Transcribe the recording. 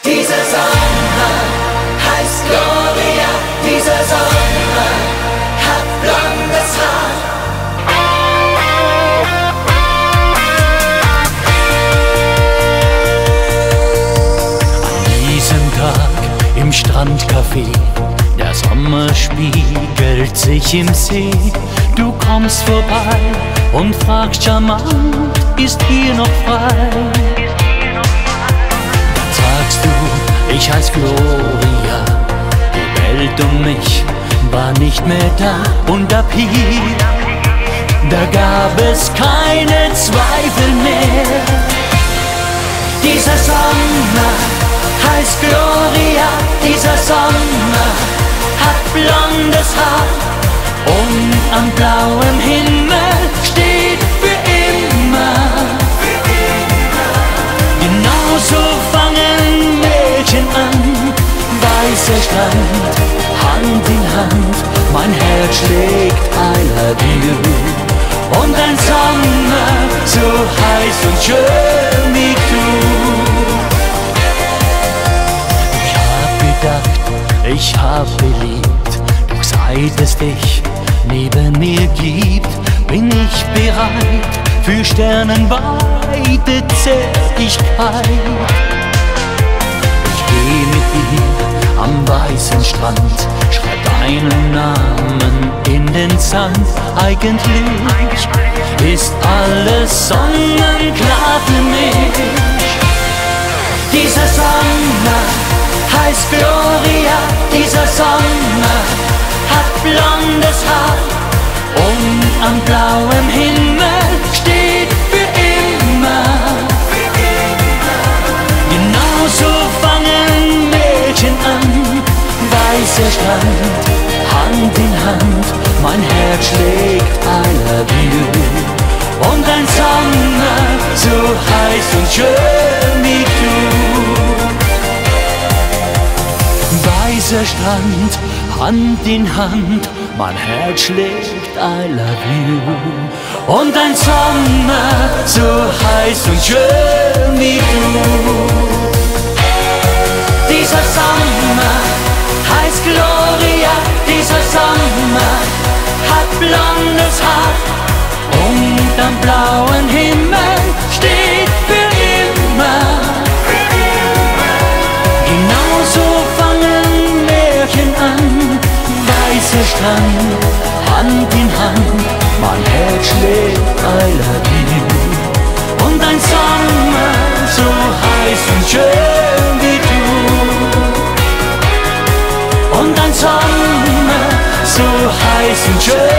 Dieser Sommer heißt Gloria, dieser Sommer hat blondes Haar. An diesem Tag im Strandcafé, der Sommer spiegelt sich im See. Du kommst vorbei und fragst charmant, ist hier noch frei? Dann sagst du, ich heiß Gloria, die Welt um mich war nicht mehr da. Und ab hier, da gab es keine Zweifel mehr. Dieser Sommer heißt Gloria, dieser Sommer hat blondes Haar. Und am blauen Himmel steht für immer. Genauso fangen Mädchen an, weißer Strand, Hand in Hand, mein Herz schlägt I love you. Und ein Sommer so heiß und schön wie du. Ich hab gedacht, ich hab beliebt, doch seit es dich neben mir gibt, bin ich bereit für sternenweite Zärtlichkeit. Ich geh mit dir am weißen Strand, schreib deinen Namen in den Sand. Eigentlich ist alles sonnenklar für mich. Dieser Sommer heißt Gloria, dieser Sommer hat blondes Haar. Und am blauen Himmel steht für immer. Genauso fangen Mädchen an, weißer Strand, Hand in Hand, mein Herz schlägt I love you. Und ein Sommer so heiß und schön wie du. Weißer Strand, Hand in Hand, mein Herz schlägt I love you. Und ein Sommer so heiß und schön wie du. Dieser Sommer heißt Gloria, dieser Sommer hat blondes Haar. Und am blauen Himmel steht für immer. Genauso fangen Märchen an, weißer Strand, Hand in Hand, mein Herz schlägt I love you. Und ein Sommer so heiß und schön wie du. Und ein Sommer so heiß und schön